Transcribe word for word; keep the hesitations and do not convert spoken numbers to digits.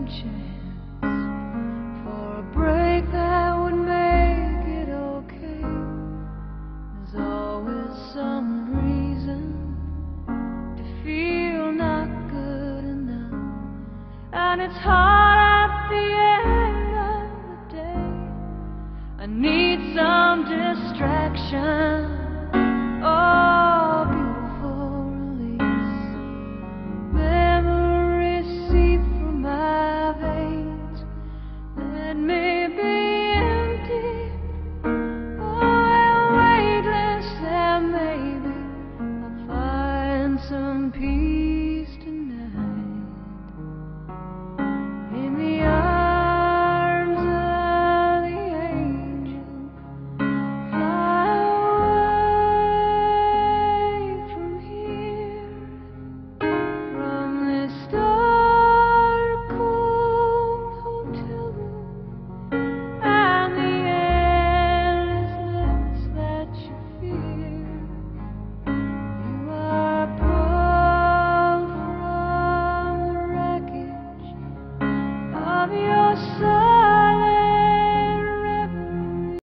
chance for a break that would make it okay. There's always some reason to feel not good enough, and it's hard at the end of the day. I need some distraction. Oh,